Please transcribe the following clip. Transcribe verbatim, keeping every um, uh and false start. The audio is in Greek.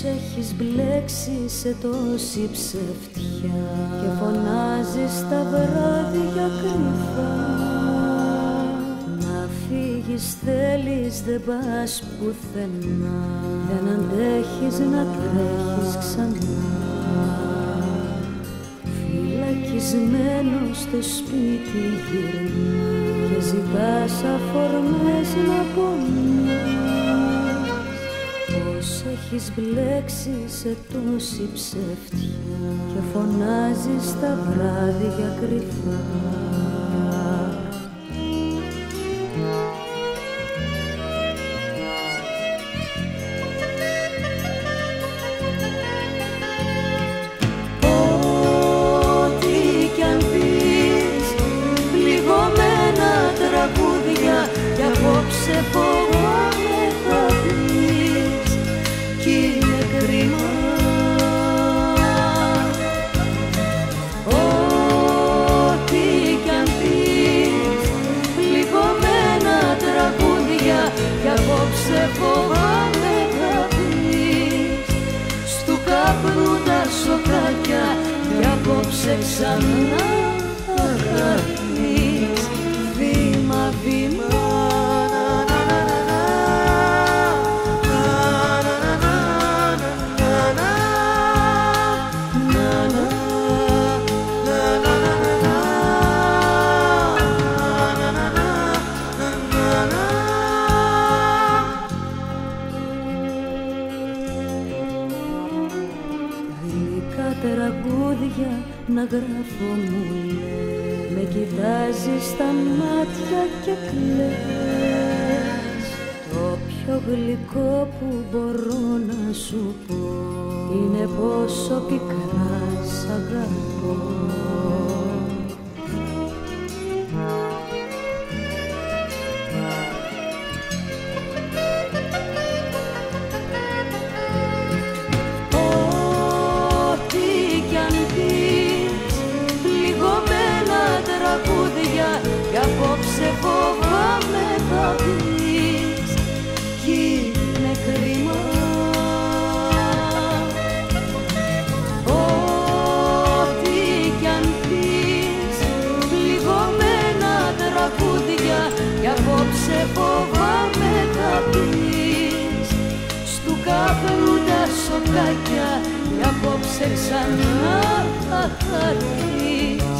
έχεις μπλέξει σε τόση ψευτιά και φωνάζεις τα βράδια κρυφά. Να φύγεις θέλεις, δεν πας πουθενά, δεν αντέχεις να τρέχεις ξανά. Φυλακισμένος στο σπίτι γυρνάς και ζητάς αφορμές να πονάς. Πώς έχεις μπλέξει σε τόση ψευτιά και φωνάζεις τα βράδια κρυφά. Κι απόψε φοβάμαι θα πεις κι είναι κρίμα. Ό,τι κι αν πεις, πληγωμένα τραγούδια κι απόψε φοβάμαι θα πεις. Στου καπνού τα σοκάκια κι απόψε ξανά θα χαθείς. Βήμα, βήμα. Γλυκά τραγούδια να γράφω μου λες, με κοιτάζεις στα μάτια και κλαις. Το πιο γλυκό που μπορώ να σου πω είναι πόσο πικρά σ' αγαπώ. Κι απόψε φοβάμαι θα πεις κι είναι κρίμα. Ό,τι κι αν πεις, πληγωμένα τραγούδια κι απόψε φοβάμαι θα πεις. Στου καπνού τα σοκάκια κι απόψε ξανά θα χαρείς.